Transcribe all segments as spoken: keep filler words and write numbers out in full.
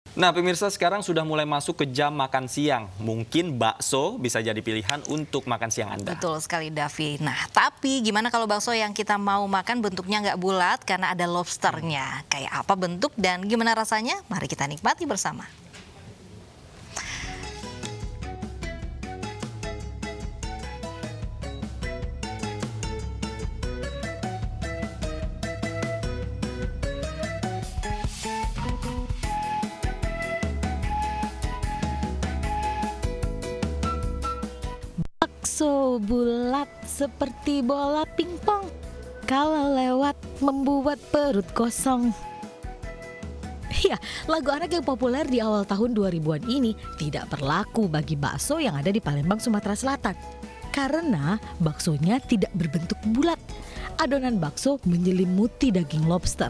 Nah, pemirsa, sekarang sudah mulai masuk ke jam makan siang. Mungkin bakso bisa jadi pilihan untuk makan siang Anda. Betul sekali, Davi. Nah, tapi gimana kalau bakso yang kita mau makan bentuknya nggak bulat karena ada lobsternya? Kayak apa bentuk dan gimana rasanya? Mari kita nikmati bersama. Bakso bulat seperti bola pingpong, kalau lewat membuat perut kosong. Ya, lagu anak yang populer di awal tahun dua ribuan ini tidak berlaku bagi bakso yang ada di Palembang, Sumatera Selatan. Karena baksonya tidak berbentuk bulat. Adonan bakso menyelimuti daging lobster.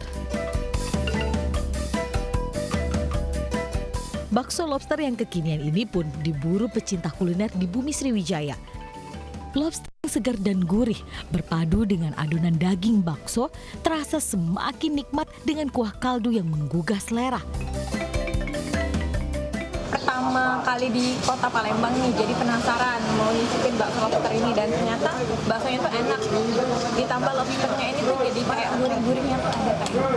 Bakso lobster yang kekinian ini pun diburu pecinta kuliner di bumi Sriwijaya. Lobster yang segar dan gurih berpadu dengan adonan daging bakso terasa semakin nikmat dengan kuah kaldu yang menggugah selera. Pertama kali di kota Palembang nih, jadi penasaran mau nyicipin bakso lobster ini dan ternyata baksonya tuh enak. Ditambah lobsternya ini tuh jadi kayak gurih-gurihnya tuh ada kayak.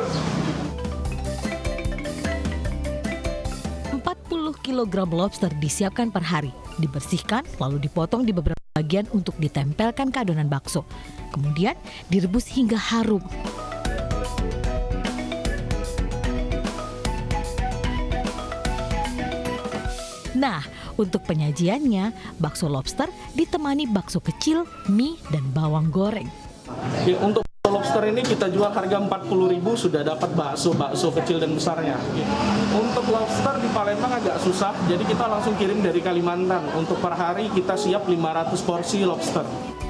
empat puluh kilogram lobster disiapkan per hari, dibersihkan lalu dipotong di beberapa bagian untuk ditempelkan ke adonan bakso. Kemudian direbus hingga harum. Nah, untuk penyajiannya, bakso lobster ditemani bakso kecil, mie, dan bawang goreng. Untuk lobster ini kita jual harga empat puluh ribu, sudah dapat bakso, bakso kecil dan besarnya. Untuk lobster di Palembang agak susah, jadi kita langsung kirim dari Kalimantan. Untuk per hari kita siap lima ratus porsi lobster.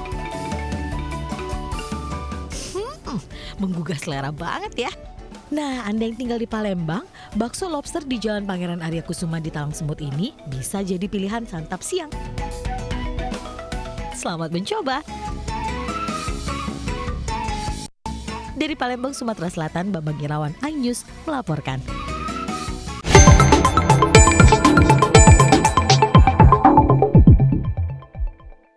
Hmm, menggugah selera banget ya. Nah, Anda yang tinggal di Palembang, bakso lobster di Jalan Pangeran Arya Kusuma di Talang Semut ini bisa jadi pilihan santap siang. Selamat mencoba! Dari Palembang, Sumatera Selatan, Bambang Irawan, iNews melaporkan.